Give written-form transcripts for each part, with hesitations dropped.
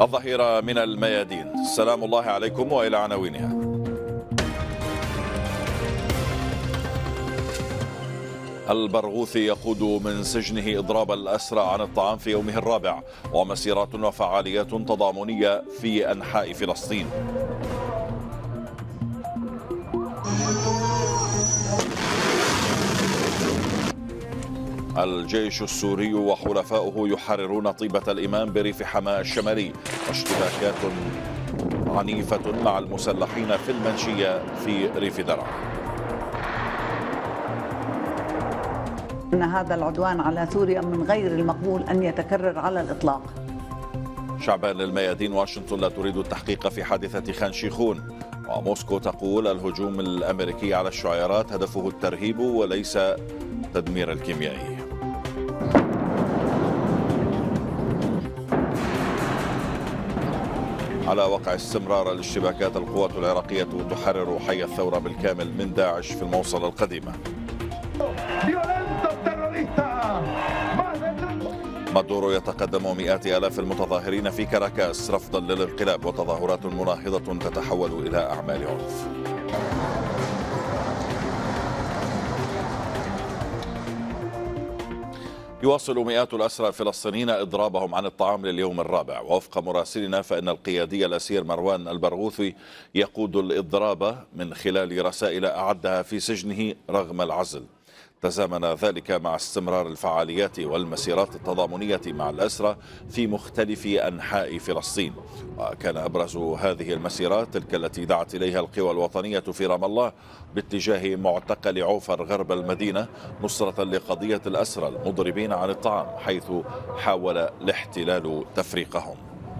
الظهيرة من الميادين. سلام الله عليكم وإلى عناوينها. البرغوثي يقود من سجنه إضراب الأسرى عن الطعام في يومه الرابع، ومسيرات وفعاليات تضامنية في أنحاء فلسطين. الجيش السوري وحلفاؤه يحررون طيبة الإمام بريف حماة الشمالي، واشتباكات عنيفة مع المسلحين في المنشية في ريف درعا. أن هذا العدوان على سوريا من غير المقبول أن يتكرر على الإطلاق. شعبان للميادين. واشنطن لا تريد التحقيق في حادثة خان شيخون، وموسكو تقول الهجوم الأمريكي على الشعيرات هدفه الترهيب وليس تدمير الكيميائي. على وقع استمرار الاشتباكات، القوات العراقية تحرر حي الثورة بالكامل من داعش في الموصل القديمة. مادورو يتقدم مئات آلاف المتظاهرين في كاراكاس رفضا للانقلاب، وتظاهرات مناهضة تتحول إلى أعمال عنف. يواصل مئات الأسرى الفلسطينيين إضرابهم عن الطعام لليوم الرابع، ووفق مراسلنا فإن القيادي الأسير مروان البرغوثي يقود الإضراب من خلال رسائل أعدها في سجنه رغم العزل. تزامن ذلك مع استمرار الفعاليات والمسيرات التضامنية مع الأسرى في مختلف أنحاء فلسطين، وكان أبرز هذه المسيرات تلك التي دعت إليها القوى الوطنية في رام الله باتجاه معتقل عوفر غرب المدينة نصرة لقضية الأسرى المضربين عن الطعام، حيث حاول الاحتلال تفريقهم.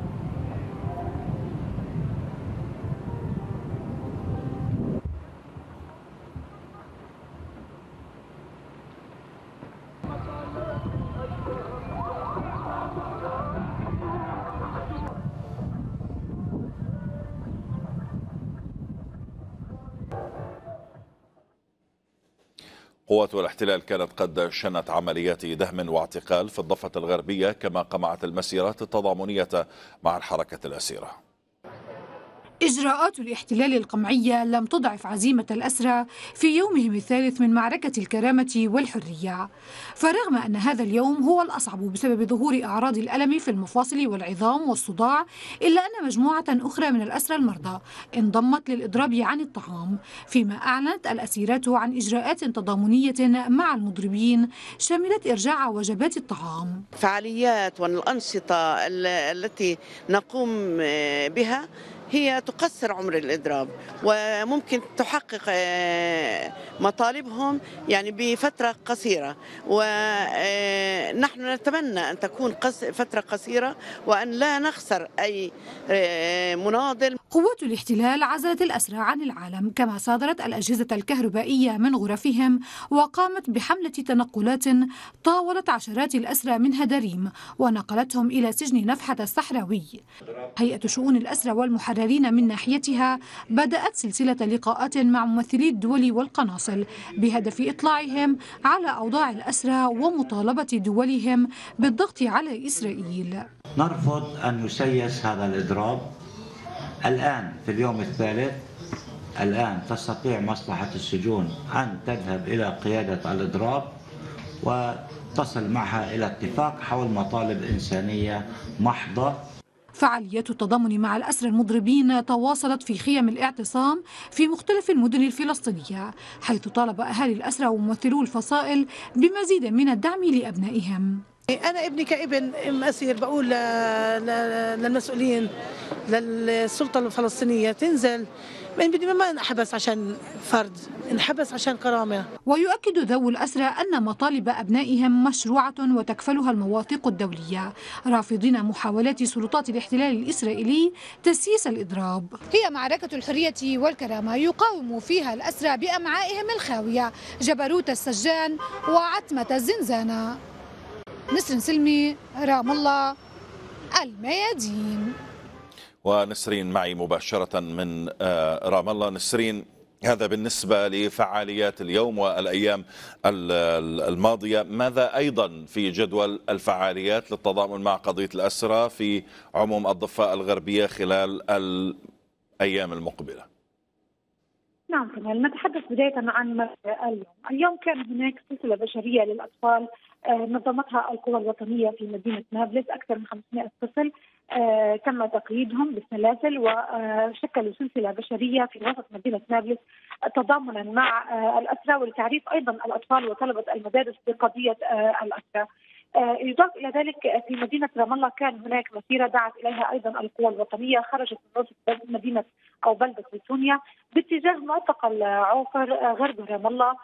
قوات الاحتلال كانت قد شنت عمليات دهم واعتقال في الضفة الغربية، كما قمعت المسيرات التضامنية مع الحركة الأسيرة. إجراءات الاحتلال القمعية لم تضعف عزيمة الأسرى في يومهم الثالث من معركة الكرامة والحرية، فرغم أن هذا اليوم هو الأصعب بسبب ظهور أعراض الألم في المفاصل والعظام والصداع، إلا أن مجموعة أخرى من الأسرى المرضى انضمت للإضراب عن الطعام، فيما أعلنت الأسيرات عن إجراءات تضامنية مع المضربين شملت إرجاع وجبات الطعام. فعاليات والأنشطة التي نقوم بها هي تقصر عمر الإضراب وممكن تحقق مطالبهم يعني بفترة قصيرة، ونحن نتمنى أن تكون فترة قصيرة وأن لا نخسر أي مناضل. قوات الاحتلال عزلت الأسرى عن العالم، كما صادرت الأجهزة الكهربائية من غرفهم، وقامت بحملة تنقلات طاولت عشرات الأسرى منها دريم ونقلتهم إلى سجن نفحة الصحراوي. هيئة شؤون الأسرى والمحررين من ناحيتها بدأت سلسلة لقاءات مع ممثلي الدول والقناصل بهدف إطلاعهم على أوضاع الأسرى ومطالبة دولهم بالضغط على إسرائيل. نرفض أن يسيس هذا الإضراب. الآن في اليوم الثالث، الآن تستطيع مصلحة السجون أن تذهب إلى قيادة الإضراب وتصل معها إلى اتفاق حول مطالب إنسانية محضة. فعاليات التضامن مع الأسرى المضربين تواصلت في خيم الاعتصام في مختلف المدن الفلسطينية، حيث طالب أهالي الأسرى وممثلو الفصائل بمزيد من الدعم لأبنائهم. أنا ابني كابن أسير بقول للمسؤولين للسلطة الفلسطينية تنزل، ما انحبس عشان فرد، انحبس عشان كرامة. ويؤكد ذوو الأسرى أن مطالب أبنائهم مشروعة وتكفلها المواثيق الدولية، رافضين محاولات سلطات الاحتلال الإسرائيلي تسييس الإضراب. هي معركة الحرية والكرامة يقاوم فيها الأسرى بأمعائهم الخاوية جبروت السجان وعتمة الزنزانة. نسرين سلمي، رام الله، الميادين. ونسرين معي مباشرة من رام الله. نسرين، هذا بالنسبة لفعاليات اليوم والأيام الماضية. ماذا أيضا في جدول الفعاليات للتضامن مع قضية الأسرى في عموم الضفة الغربية خلال الأيام المقبلة؟ نعم كمال، نتحدث بداية عن اليوم كان هناك سلسلة بشرية للأطفال نظمتها القوى الوطنية في مدينة نابلس. أكثر من 500 طفل تم تقييدهم بالسلاسل وشكلوا سلسلة بشرية في وسط مدينة نابلس تضامنا مع الأسرى ولتعريف أيضا الأطفال وطلبة المدارس بقضية الأسرى. يضاف إلى ذلك في مدينة رام الله كان هناك مسيرة دعت إليها أيضا القوى الوطنية، خرجت من وسط مدينة أو بلدة بيتونيا باتجاه معتقل عوفر غرب رام الله،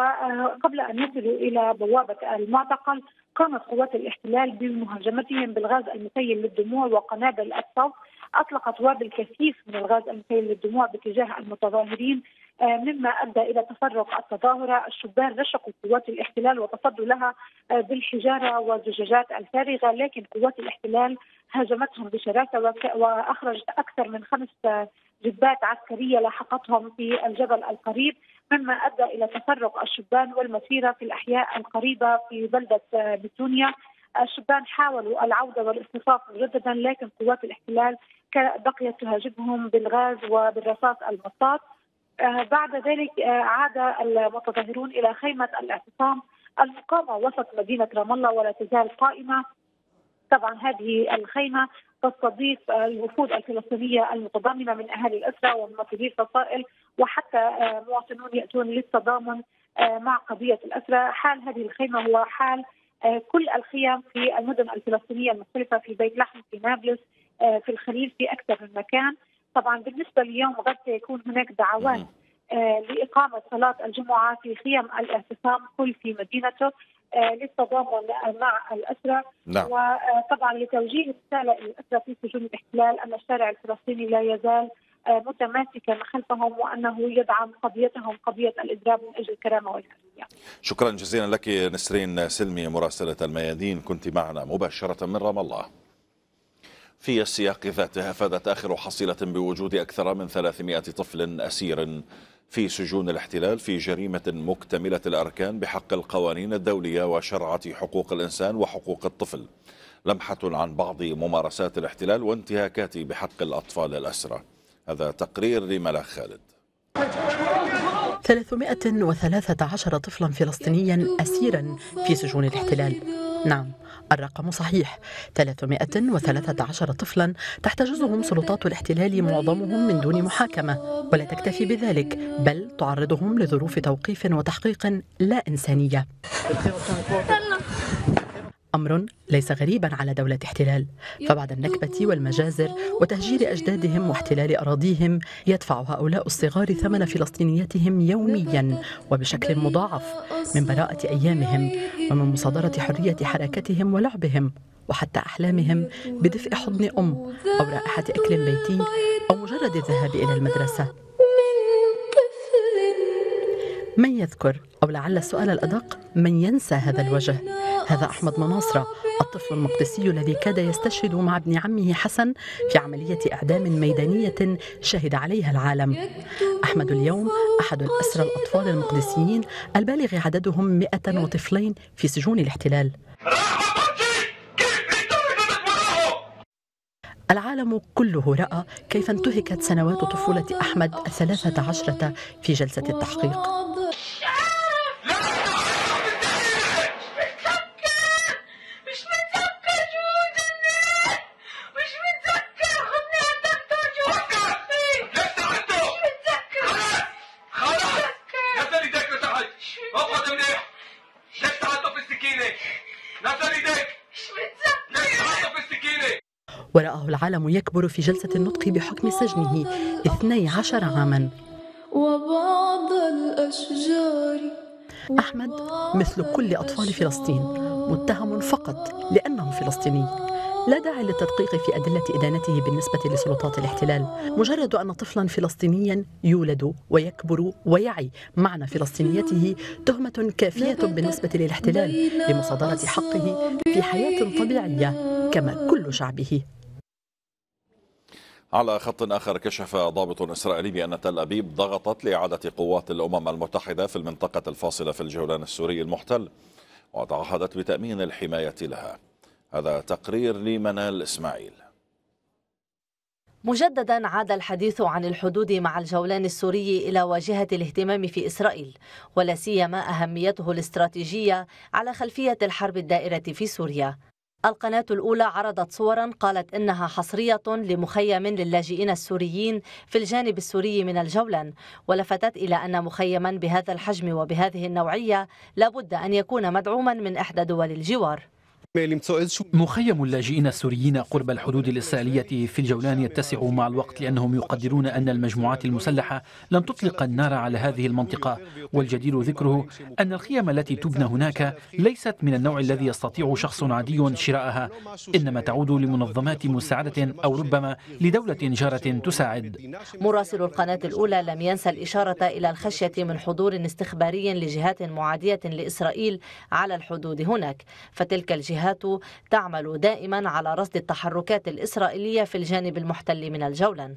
وقبل أن يصلوا إلى بوابة المعتقل قامت قوات الاحتلال بمهاجمتهم بالغاز المسيل للدموع وقنابل الصوت. أطلقت وابل كثيف من الغاز المسيل للدموع باتجاه المتظاهرين مما أدى إلى تفرق التظاهرة. الشبان رشقوا قوات الاحتلال وتصدوا لها بالحجارة والزجاجات الفارغة، لكن قوات الاحتلال هاجمتهم بشراسة وأخرجت أكثر من 5 جبات عسكرية لاحقتهم في الجبل القريب، مما أدى إلى تفرق الشبان والمسيرة في الأحياء القريبة في بلدة بيتونيا. الشبان حاولوا العودة والاصطفاف مجددا، لكن قوات الاحتلال بقيت تهاجمهم بالغاز وبالرصاص المطاط. بعد ذلك عاد المتظاهرون إلى خيمة الاعتصام المقامة وسط مدينة رام الله ولا تزال قائمة. طبعا هذه الخيمة تستضيف الوفود الفلسطينية المتضامنة من أهالي الأسرى وممثلي الفصائل وحتى مواطنون يأتون للتضامن مع قضية الأسرى. حال هذه الخيمة هو حال كل الخيام في المدن الفلسطينية المختلفة، في بيت لحم، في نابلس، في الخليل، في أكثر من مكان. طبعا بالنسبة لليوم غد سيكون هناك دعوات لإقامة صلاة الجمعة في خيام الاعتصام كل في مدينته للتضامن مع الأسرى. نعم. وطبعا لتوجيه رسالة الأسرى في سجون الاحتلال أن الشارع الفلسطيني لا يزال متماسكا خلفهم وأنه يدعم قضيتهم، قضية الإضراب من أجل الكرامة والحرية. شكرا جزيلا لك نسرين سلمي مراسلة الميادين، كنت معنا مباشرة من رام الله. في السياق ذاته أفادت آخر حصيلة بوجود أكثر من 300 طفل أسير في سجون الاحتلال في جريمة مكتملة الأركان بحق القوانين الدولية وشرعة حقوق الإنسان وحقوق الطفل. لمحة عن بعض ممارسات الاحتلال وانتهاكات بحق الأطفال الأسرى. هذا تقرير لملاك خالد. 313 طفلا فلسطينيا أسيرا في سجون الاحتلال. نعم، الرقم صحيح، 313 طفلا تحتجزهم سلطات الاحتلال معظمهم من دون محاكمة، ولا تكتفي بذلك بل تعرضهم لظروف توقيف وتحقيق لا إنسانية. أمر ليس غريبا على دولة احتلال، فبعد النكبة والمجازر وتهجير أجدادهم واحتلال أراضيهم يدفع هؤلاء الصغار ثمن فلسطينيتهم يوميا وبشكل مضاعف، من براءة أيامهم ومن مصادرة حرية حركتهم ولعبهم وحتى أحلامهم بدفء حضن أم أو رائحة أكل بيتي أو مجرد الذهاب إلى المدرسة. من يذكر أو لعل السؤال الأدق من ينسى هذا الوجه؟ هذا أحمد مناصرة، الطفل المقدسي الذي كاد يستشهد مع ابن عمه حسن في عملية إعدام ميدانية شهد عليها العالم. أحمد اليوم أحد الأسرى الأطفال المقدسيين البالغ عددهم 100 طفلين في سجون الاحتلال. العالم كله رأى كيف انتهكت سنوات طفولة أحمد 13 في جلسة التحقيق. ورآه العالم يكبر في جلسة النطق بحكم سجنه 12 عاما. وبعض الأشجار أحمد مثل كل أطفال فلسطين متهم فقط لأنه فلسطيني، لا داعي للتدقيق في أدلة إدانته بالنسبة لسلطات الاحتلال. مجرد أن طفلا فلسطينيا يولد ويكبر ويعي معنى فلسطينيته تهمة كافية بالنسبة للاحتلال لمصادرة حقه في حياة طبيعية كما كل شعبه. على خط آخر، كشف ضابط إسرائيلي بأن تل أبيب ضغطت لإعادة قوات الأمم المتحدة في المنطقة الفاصلة في الجولان السوري المحتل، وتعهدت بتأمين الحماية لها. هذا تقرير لمنال إسماعيل. مجددا عاد الحديث عن الحدود مع الجولان السوري إلى واجهة الاهتمام في إسرائيل، ولا سيما أهميته الاستراتيجية على خلفية الحرب الدائرة في سوريا. القناة الأولى عرضت صورا قالت إنها حصرية لمخيم للاجئين السوريين في الجانب السوري من الجولان، ولفتت إلى أن مخيما بهذا الحجم وبهذه النوعية لابد أن يكون مدعوما من إحدى دول الجوار. مخيم اللاجئين السوريين قرب الحدود الإسرائيلية في الجولان يتسع مع الوقت، لأنهم يقدرون أن المجموعات المسلحة لن تطلق النار على هذه المنطقة. والجدير ذكره أن الخيم التي تبنى هناك ليست من النوع الذي يستطيع شخص عادي شراءها، إنما تعود لمنظمات مساعدة أو ربما لدولة جارة تساعد. مراسل القناة الأولى لم ينسى الإشارة إلى الخشية من حضور استخباري لجهات معادية لإسرائيل على الحدود هناك، فتلك الجهات تعمل دائما على رصد التحركات الإسرائيلية في الجانب المحتل من الجولان.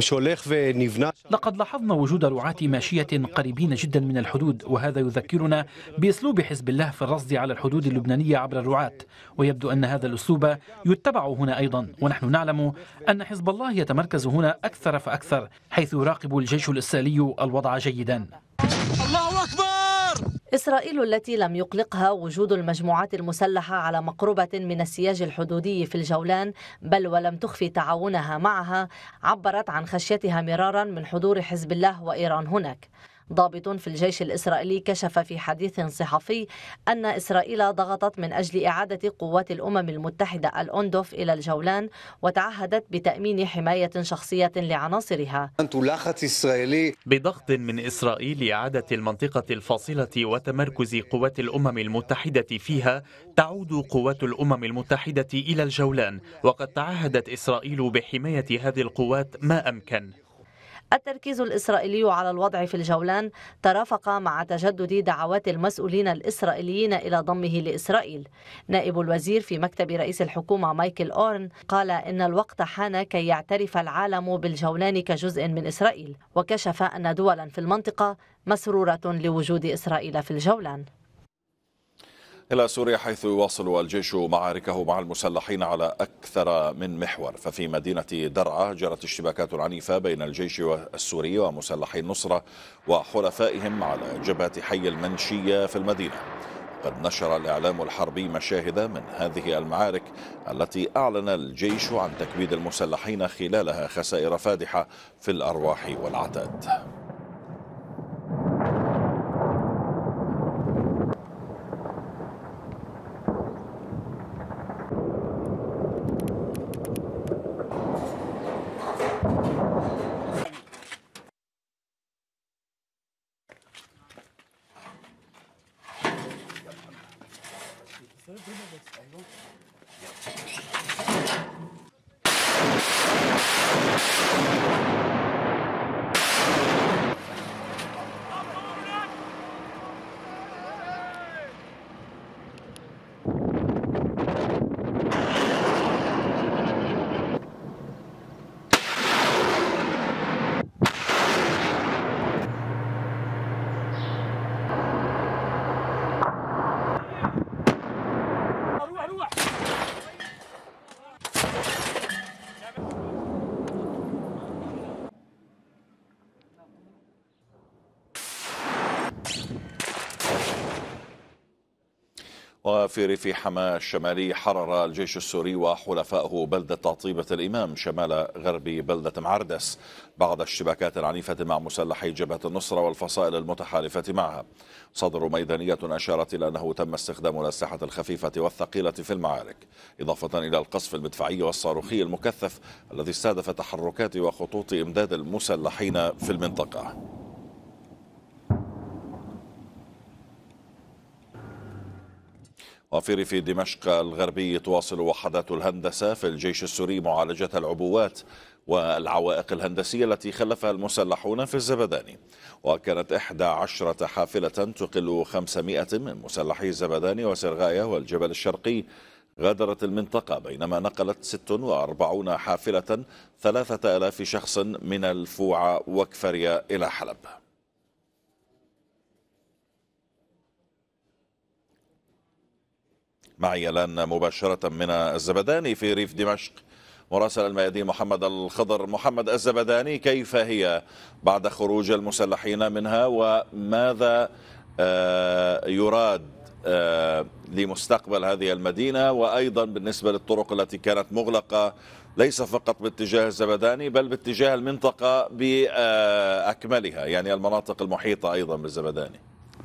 لقد لاحظنا وجود رعاة ماشية قريبين جدا من الحدود، وهذا يذكرنا بأسلوب حزب الله في الرصد على الحدود اللبنانية عبر الرعاة، ويبدو أن هذا الأسلوب يتبع هنا أيضا. ونحن نعلم أن حزب الله يتمركز هنا أكثر فأكثر، حيث يراقب الجيش الإسرائيلي الوضع جيدا. الله أكبر! إسرائيل التي لم يقلقها وجود المجموعات المسلحة على مقربة من السياج الحدودي في الجولان، بل ولم تخفي تعاونها معها، عبرت عن خشيتها مرارا من حضور حزب الله وإيران هناك. ضابط في الجيش الإسرائيلي كشف في حديث صحفي أن إسرائيل ضغطت من أجل إعادة قوات الأمم المتحدة الأوندوف إلى الجولان، وتعهدت بتأمين حماية شخصية لعناصرها. بضغط من إسرائيل لإعادة المنطقة الفاصلة وتمركز قوات الأمم المتحدة فيها، تعود قوات الأمم المتحدة إلى الجولان، وقد تعهدت إسرائيل بحماية هذه القوات ما أمكن. التركيز الإسرائيلي على الوضع في الجولان ترافق مع تجدد دعوات المسؤولين الإسرائيليين إلى ضمه لإسرائيل. نائب الوزير في مكتب رئيس الحكومة مايكل أورن قال إن الوقت حان كي يعترف العالم بالجولان كجزء من إسرائيل، وكشف أن دولا في المنطقة مسرورة لوجود إسرائيل في الجولان. إلى سوريا، حيث يواصل الجيش معاركه مع المسلحين على أكثر من محور. ففي مدينة درعا جرت اشتباكات عنيفة بين الجيش السوري ومسلحي النصرة وحلفائهم على جبهة حي المنشية في المدينة. قد نشر الإعلام الحربي مشاهد من هذه المعارك التي أعلن الجيش عن تكبيد المسلحين خلالها خسائر فادحة في الأرواح والعتاد. وفي ريف حماة الشمالي، حرر الجيش السوري وحلفائه بلدة طيبة الإمام شمال غرب بلدة معردس بعد اشتباكات عنيفة مع مسلحي جبهة النصرة والفصائل المتحالفة معها. صدر ميدانية أشارت إلى أنه تم استخدام الأسلحة الخفيفة والثقيلة في المعارك، إضافة إلى القصف المدفعي والصاروخي المكثف الذي استهدف تحركات وخطوط إمداد المسلحين في المنطقة. وفي ريف دمشق الغربي تواصل وحدات الهندسة في الجيش السوري معالجة العبوات والعوائق الهندسية التي خلفها المسلحون في الزبداني. وكانت 11 حافلة تقل 500 من مسلحي الزبداني وسرغاية والجبل الشرقي غادرت المنطقة بينما نقلت 46 حافلة 3000 شخص من الفوعة وكفريا إلى حلب. معي الآن مباشرة من الزبداني في ريف دمشق مراسل الميادين محمد الخضر. محمد الزبداني، كيف هي بعد خروج المسلحين منها وماذا يراد لمستقبل هذه المدينة، وأيضا بالنسبة للطرق التي كانت مغلقة ليس فقط باتجاه الزبداني بل باتجاه المنطقة بأكملها، يعني المناطق المحيطة أيضا بالزبداني؟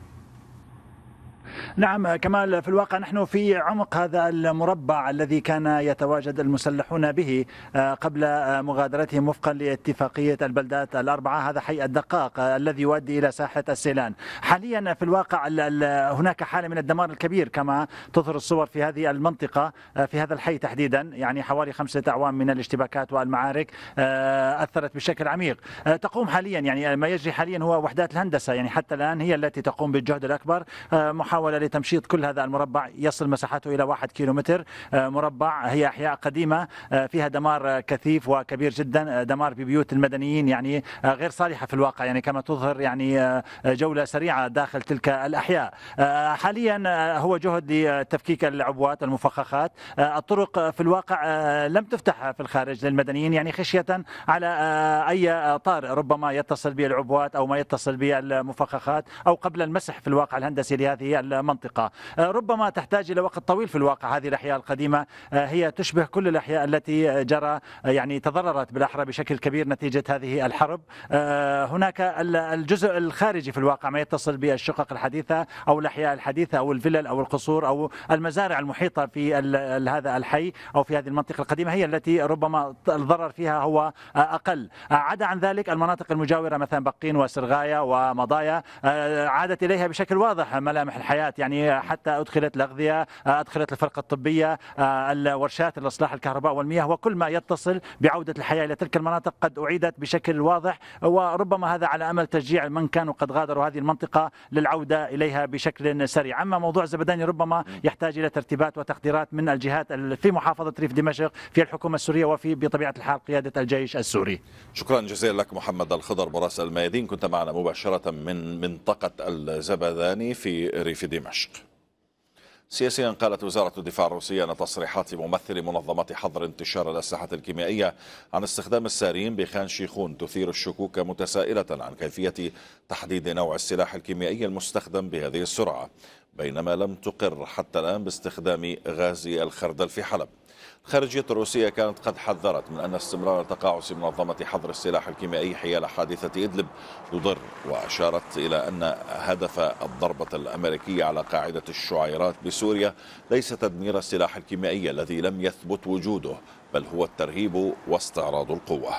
نعم كمال، في الواقع نحن في عمق هذا المربع الذي كان يتواجد المسلحون به قبل مغادرتهم وفقا لاتفاقية البلدات الأربعة. هذا حي الدقاق الذي يؤدي إلى ساحة السيلان. حاليا في الواقع هناك حالة من الدمار الكبير كما تظهر الصور في هذه المنطقة، في هذا الحي تحديدا، يعني حوالي 5 أعوام من الاشتباكات والمعارك أثرت بشكل عميق. تقوم حاليا، يعني ما يجري حاليا هو وحدات الهندسة، يعني حتى الآن هي التي تقوم بالجهد الأكبر، محاولة لتمشيط كل هذا المربع يصل مساحته إلى 1 كيلومتر مربع. هي أحياء قديمة فيها دمار كثيف وكبير جدا، دمار ببيوت المدنيين يعني غير صالحة في الواقع، يعني كما تظهر يعني جولة سريعة داخل تلك الأحياء. حاليا هو جهد لتفكيك العبوات المفخخات. الطرق في الواقع لم تفتح في الخارج للمدنيين، يعني خشية على أي طارئ ربما يتصل بالعبوات أو ما يتصل بالمفخخات أو قبل المسح في الواقع الهندسي لهذه المنطقة. ربما تحتاج إلى وقت طويل في الواقع. هذه الأحياء القديمة هي تشبه كل الأحياء التي جرى يعني تضررت بالأحرى بشكل كبير نتيجة هذه الحرب. هناك الجزء الخارجي في الواقع ما يتصل بالشقق الحديثة أو الأحياء الحديثة أو الفلل أو القصور أو المزارع المحيطة في هذا الحي أو في هذه المنطقة القديمة هي التي ربما الضرر فيها هو أقل. عدا عن ذلك المناطق المجاورة مثلا بقين وسرغاية ومضايا عادت إليها بشكل واضح ملامح الحياة، يعني حتى أدخلت الأغذية، أدخلت الفرقة الطبية، الورشات الإصلاح الكهرباء والمياه، وكل ما يتصل بعودة الحياة إلى تلك المناطق قد أعيدت بشكل واضح، وربما هذا على أمل تشجيع من كانوا قد غادروا هذه المنطقة للعودة إليها بشكل سريع. أما موضوع زبداني ربما يحتاج إلى ترتيبات وتقديرات من الجهات في محافظة ريف دمشق، في الحكومة السورية وفي بطبيعة الحال قيادة الجيش السوري. شكرا جزيلا لك محمد الخضر مراسل الميادين، كنت معنا مباشرة من منطقة الزبداني في ريف دمشق. سياسيا، قالت وزارة الدفاع الروسية أن تصريحات ممثل منظمة حظر انتشار الأسلحة الكيميائية عن استخدام السارين بخان شيخون تثير الشكوك، متسائلة عن كيفية تحديد نوع السلاح الكيميائي المستخدم بهذه السرعة، بينما لم تقر حتى الآن باستخدام غاز الخردل في حلب. الخارجية الروسية كانت قد حذرت من أن استمرار تقاعس منظمة حظر السلاح الكيميائي حيال حادثة إدلب يضر، وأشارت إلى أن هدف الضربة الأمريكية على قاعدة الشعيرات بسوريا ليس تدمير السلاح الكيميائي الذي لم يثبت وجوده، بل هو الترهيب واستعراض القوة.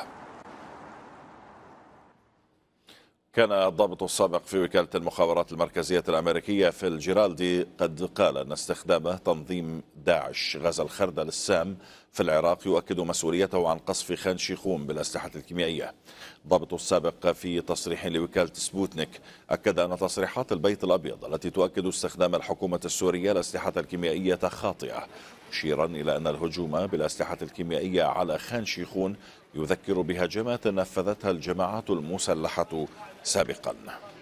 كان الضابط السابق في وكالة المخابرات المركزية الأمريكية فيل جيرالدي قد قال أن استخدام تنظيم داعش غاز الخردل السام في العراق يؤكد مسؤوليته عن قصف خان شيخون بالأسلحة الكيميائية. الضابط السابق في تصريح لوكالة سبوتنيك أكد أن تصريحات البيت الأبيض التي تؤكد استخدام الحكومة السورية الأسلحة الكيميائية خاطئة، مشيرا إلى أن الهجوم بالأسلحة الكيميائية على خان شيخون يذكر بهجمات نفذتها الجماعات المسلحة سابقا.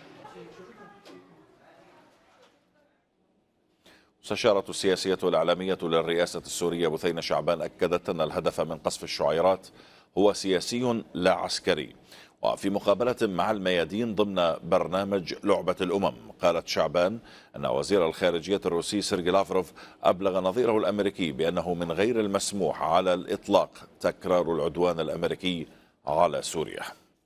المستشارة السياسية والإعلامية للرئاسة السورية بثينة شعبان أكدت أن الهدف من قصف الشعيرات هو سياسي لا عسكري. وفي مقابلة مع الميادين ضمن برنامج لعبة الأمم، قالت شعبان أن وزير الخارجية الروسي سيرجي لافروف أبلغ نظيره الأمريكي بأنه من غير المسموح على الإطلاق تكرار العدوان الأمريكي على سوريا.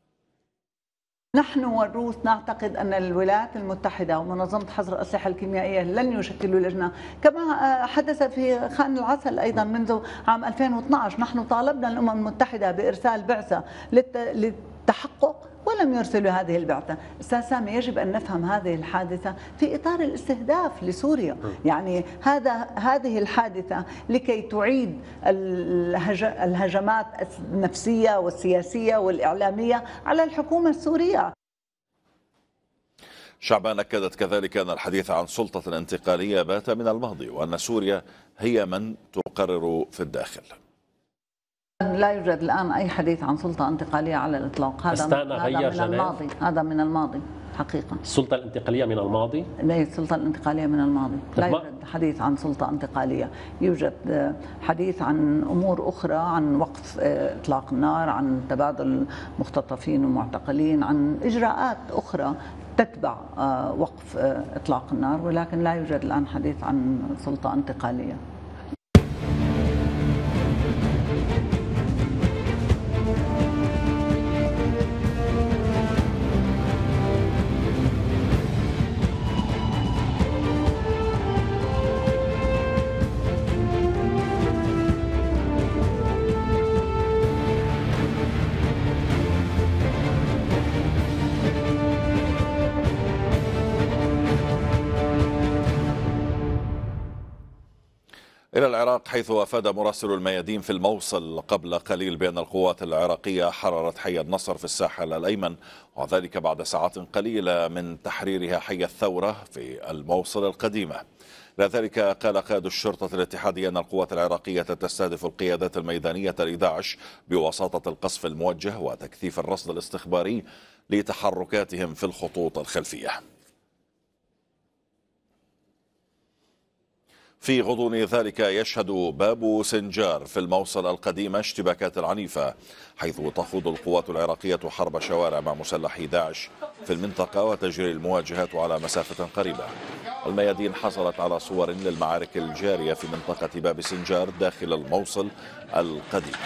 نحن والروس نعتقد أن الولايات المتحدة ومنظمة حظر الأسلحة الكيميائية لن يشكلوا لجنة، كما حدث في خان العسل أيضا منذ عام 2012. نحن طالبنا الأمم المتحدة بإرسال بعثة للتحقق ولم يرسلوا هذه البعثة. أستاذ سامي، يجب أن نفهم هذه الحادثة في إطار الاستهداف لسوريا، يعني هذه الحادثة لكي تعيد الهجمات النفسية والسياسية والإعلامية على الحكومة السورية. شعبان أكدت كذلك أن الحديث عن سلطة الانتقالية بات من الماضي، وأن سوريا هي من تقرر في الداخل. لا يوجد الآن أي حديث عن سلطة انتقالية على الإطلاق. هذا من الماضي، هذا من الماضي حقيقة. السلطة الانتقالية من الماضي؟ لا، السلطة الانتقالية من الماضي، لا يوجد حديث عن سلطة انتقالية. يوجد حديث عن أمور أخرى، عن وقف إطلاق النار، عن تبادل مختطفين ومعتقلين، عن إجراءات أخرى تتبع وقف إطلاق النار، ولكن لا يوجد الآن حديث عن سلطة انتقالية. إلى العراق، حيث أفاد مراسل الميادين في الموصل قبل قليل بأن القوات العراقية حررت حي النصر في الساحل الأيمن، وذلك بعد ساعات قليلة من تحريرها حي الثورة في الموصل القديمة. لذلك قال قائد الشرطة الاتحادية أن القوات العراقية تستهدف القيادات الميدانية لداعش بواسطة القصف الموجه وتكثيف الرصد الاستخباري لتحركاتهم في الخطوط الخلفية. في غضون ذلك يشهد باب سنجار في الموصل القديمة اشتباكات عنيفة، حيث تخوض القوات العراقية حرب شوارع مع مسلحي داعش في المنطقة وتجري المواجهات على مسافة قريبة. الميادين حصلت على صور للمعارك الجارية في منطقة باب سنجار داخل الموصل القديم.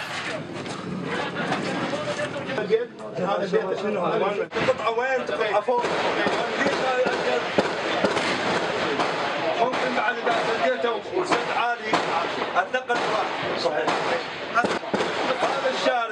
ممكن بعد اذا لقيته وسد عالي اتنقل براحتي. صحيح. هذا الشارع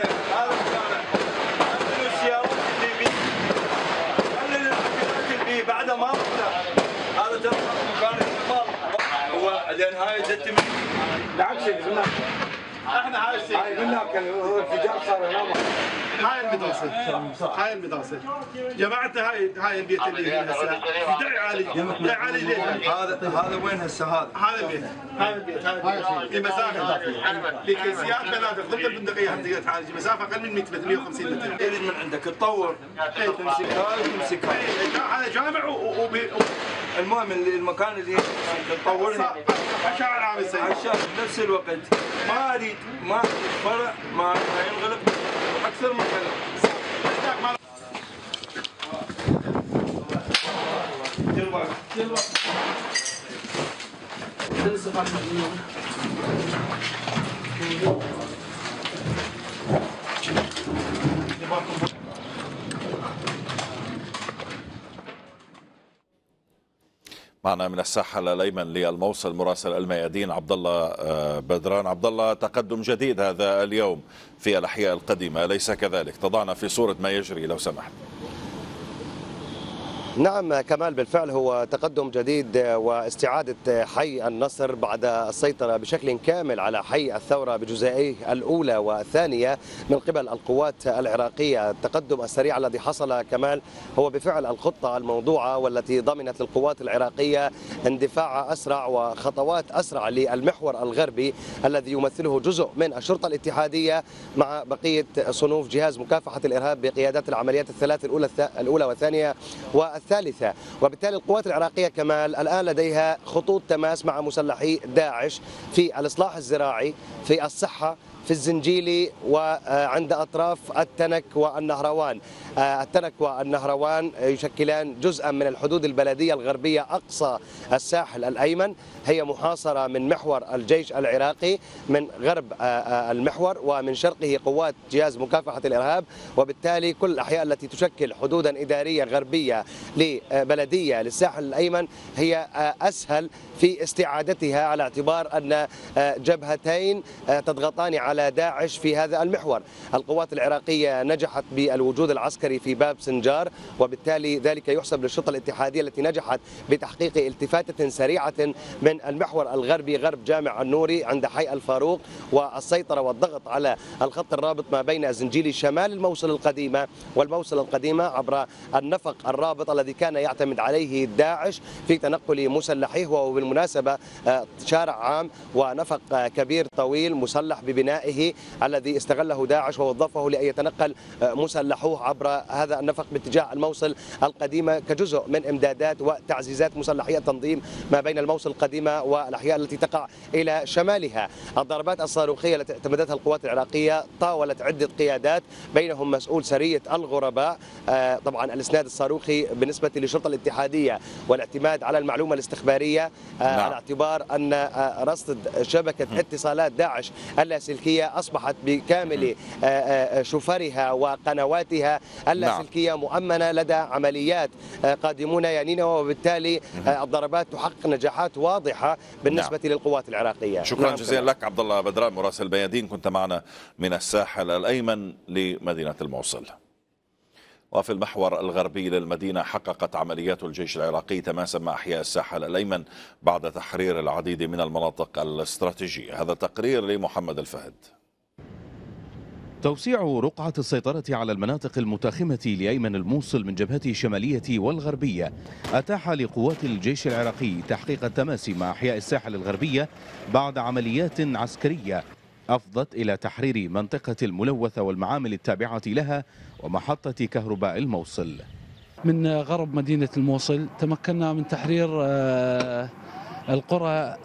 خلي السيارات اللي بيه، خلي العجلات اللي بيه بعد ما طلع. هذا ترى مكان الشمال هو بعدين هاي زت بالعكس احنا هاي السيارة هاي هناك الانفجار صار هنا. هاي المدرسة، هاي المدرسة جماعة، هاي البيت اللي هنا هسه داعي عالي ليه؟ هذا وين هسه؟ هذا البيت، هذا البيت في مسافة لكيسيات بنادق ضمن البندقية منطقة عالج، مسافة أقل من 100 متر 150 متر. يريد من عندك تطور تمسك هاي وتمسك هاي. هذا جامع المهم المكان اللي تطورها عشان عام السيد عشان بنفس الوقت ما اريد فرع ما ينغلق اكثر من كذا. معنا من الساحل الأيمن للموصل مراسل الميادين عبد الله بدران. عبد الله، تقدم جديد هذا اليوم في الأحياء القديمة، أليس كذلك؟ تضعنا في صورة ما يجري لو سمحت. نعم كمال، بالفعل هو تقدم جديد واستعادة حي النصر بعد السيطرة بشكل كامل على حي الثورة بجزئيه الأولى والثانية من قبل القوات العراقية. التقدم السريع الذي حصل كمال هو بفعل الخطة الموضوعة والتي ضمنت للقوات العراقية اندفاع أسرع وخطوات أسرع للمحور الغربي الذي يمثله جزء من الشرطة الاتحادية مع بقية صنوف جهاز مكافحة الإرهاب بقيادات العمليات الثلاث الأولى والثانية والثالثة. وبالتالي القوات العراقية كمال الآن لديها خطوط تماس مع مسلحي داعش في الإصلاح الزراعي، في الصحة، في الزنجيلي، وعند أطراف التنك والنهروان. التنك والنهروان يشكلان جزءا من الحدود البلدية الغربية أقصى الساحل الأيمن، هي محاصرة من محور الجيش العراقي من غرب المحور ومن شرقه قوات جهاز مكافحة الإرهاب، وبالتالي كل الأحياء التي تشكل حدودا إدارية غربية لبلدية للساحل الأيمن هي أسهل في استعادتها، على اعتبار أن جبهتين تضغطان على على داعش في هذا المحور. القوات العراقية نجحت بالوجود العسكري في باب سنجار، وبالتالي ذلك يحسب للشرطة الاتحادية التي نجحت بتحقيق التفاتة سريعة من المحور الغربي غرب جامع النوري عند حي الفاروق، والسيطرة والضغط على الخط الرابط ما بين زنجيلي شمال الموصل القديمة والموصل القديمة عبر النفق الرابط الذي كان يعتمد عليه داعش في تنقل مسلحيه. وبالمناسبة شارع عام ونفق كبير طويل مسلح ببنائه الذي استغله داعش ووظفه لأن يتنقل مسلحوه عبر هذا النفق باتجاه الموصل القديمة كجزء من إمدادات وتعزيزات مسلحية تنظيم ما بين الموصل القديمة والأحياء التي تقع إلى شمالها. الضربات الصاروخية التي اعتمدتها القوات العراقية طاولت عدة قيادات بينهم مسؤول سرية الغرباء، طبعا الإسناد الصاروخي بالنسبة للشرطة الاتحادية والاعتماد على المعلومة الاستخبارية على اعتبار أن رصد شبكة اتصالات داعش اللاسلكية أصبحت بكامل شفرها وقنواتها اللاسلكية مؤمنة لدى عمليات قادمون يانين، وبالتالي الضربات تحقق نجاحات واضحة بالنسبة للقوات العراقية. شكرا جزيلا لك عبد الله بدران مراسل بيادين، كنت معنا من الساحل الأيمن لمدينة الموصل. وفي المحور الغربي للمدينة حققت عمليات الجيش العراقي تماسا مع أحياء الساحل الأيمن بعد تحرير العديد من المناطق الاستراتيجية. هذا تقرير لمحمد الفهد. توسيع رقعة السيطرة على المناطق المتاخمة لأيمن الموصل من جبهته الشمالية والغربية أتاح لقوات الجيش العراقي تحقيق التماسي مع أحياء الساحل الغربية بعد عمليات عسكرية أفضت إلى تحرير منطقة الملوثة والمعامل التابعة لها ومحطة كهرباء الموصل. من غرب مدينة الموصل تمكنا من تحرير القرى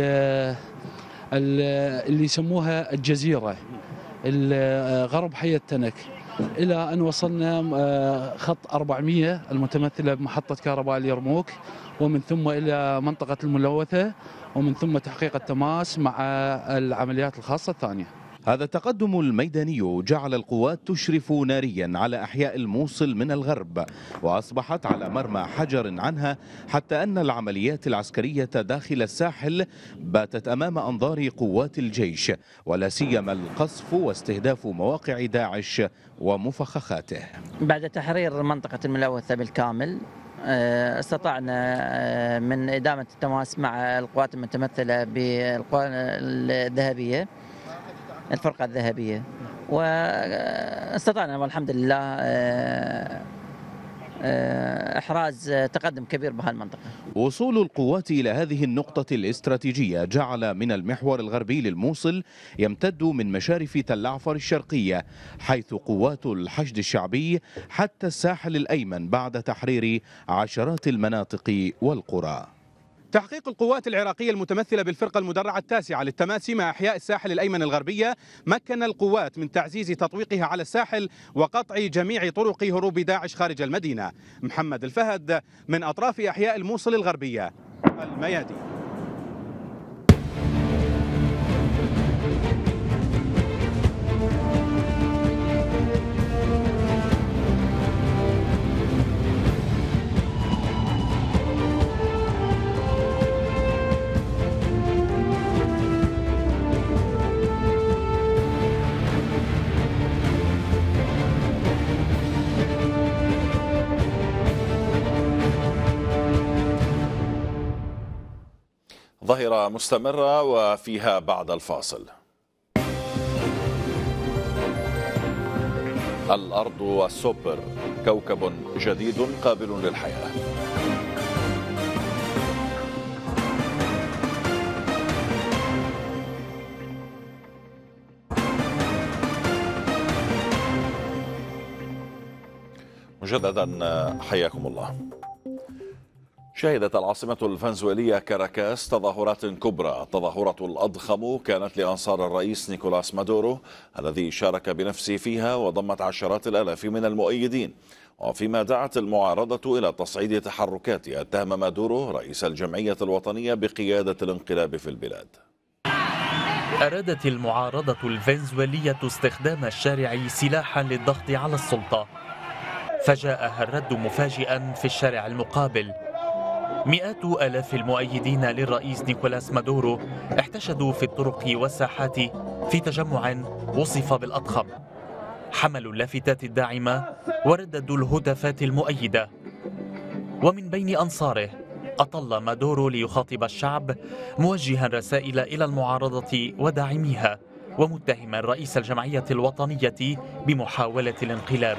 اللي يسموها الجزيرة غرب حي التنك، إلى أن وصلنا خط 400 المتمثلة بمحطة كهرباء اليرموك، ومن ثم إلى منطقة الملوثة، ومن ثم تحقيق التماس مع العمليات الخاصة الثانية. هذا التقدم الميداني جعل القوات تشرف ناريا على أحياء الموصل من الغرب، وأصبحت على مرمى حجر عنها، حتى أن العمليات العسكرية داخل الساحل باتت أمام أنظار قوات الجيش، ولا سيما القصف واستهداف مواقع داعش ومفخخاته. بعد تحرير منطقة الملوثة بالكامل استطعنا من إدامة التماس مع القوات المتمثلة بالقوات الذهبية، الفرقة الذهبية، واستطعنا والحمد لله إحراز تقدم كبير بهالمنطقة. وصول القوات إلى هذه النقطة الاستراتيجية جعل من المحور الغربي للموصل يمتد من مشارف تل عفر الشرقية حيث قوات الحشد الشعبي حتى الساحل الأيمن بعد تحرير عشرات المناطق والقرى. تحقيق القوات العراقية المتمثلة بالفرقة المدرعة التاسعة للتماسي مع أحياء الساحل الأيمن الغربية مكن القوات من تعزيز تطويقها على الساحل وقطع جميع طرق هروب داعش خارج المدينة. محمد الفهد من أطراف أحياء الموصل الغربية، الميادين. ظاهرة مستمرة وفيها بعد الفاصل. الأرض والسوبر كوكب جديد قابل للحياة. مجددا حياكم الله. شهدت العاصمة الفنزويلية كاراكاس تظاهرات كبرى. التظاهرة الأضخم كانت لأنصار الرئيس نيكولاس مادورو الذي شارك بنفسه فيها، وضمت عشرات الآلاف من المؤيدين، وفيما دعت المعارضة إلى تصعيد تحركاتها. اتهم مادورو رئيس الجمعية الوطنية بقيادة الانقلاب في البلاد. أرادت المعارضة الفنزويلية استخدام الشارع سلاحا للضغط على السلطة، فجاءها الرد مفاجئا في الشارع المقابل. مئات آلاف المؤيدين للرئيس نيكولاس مادورو احتشدوا في الطرق والساحات في تجمع وصف بالأضخم، حملوا اللافتات الداعمة ورددوا الهتافات المؤيدة. ومن بين أنصاره أطل مادورو ليخاطب الشعب، موجها رسائل إلى المعارضة وداعميها، ومتهما رئيس الجمعية الوطنية بمحاولة الانقلاب.